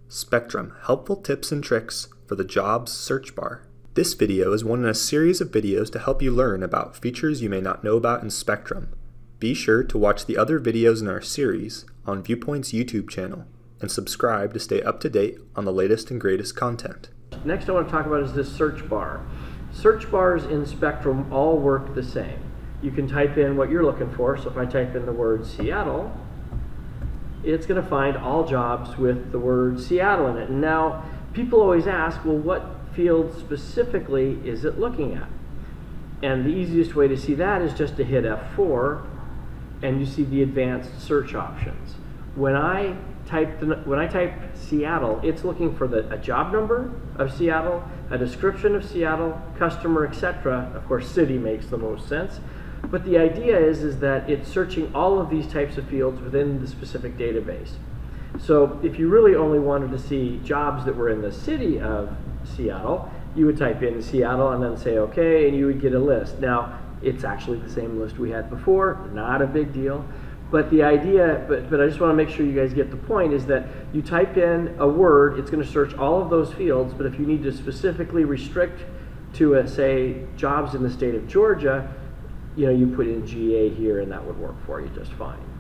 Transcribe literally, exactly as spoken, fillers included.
Spectrum, helpful tips and tricks for the jobs search bar. This video is one in a series of videos to help you learn about features you may not know about in Spectrum. Be sure to watch the other videos in our series on Viewpoint's YouTube channel and subscribe to stay up to date on the latest and greatest content. Next I want to talk about is this search bar. Search bars in Spectrum all work the same. You can type in what you're looking for, so if I type in the word Seattle, it's going to find all jobs with the word Seattle in it. And now, people always ask, well, what field specifically is it looking at? And the easiest way to see that is just to hit F four, and you see the advanced search options. When I type, the, when I type Seattle, it's looking for the, a job number of Seattle, a description of Seattle, customer, et cetera. Of course, city makes the most sense. But the idea is, is that it's searching all of these types of fields within the specific database. So if you really only wanted to see jobs that were in the city of Seattle, you would type in Seattle and then say OK, and you would get a list. Now, it's actually the same list we had before, not a big deal. But the idea, but, but I just want to make sure you guys get the point, is that you type in a word, it's going to search all of those fields, but if you need to specifically restrict to, a, say, jobs in the state of Georgia, you know, you put in G A here and that would work for you just fine.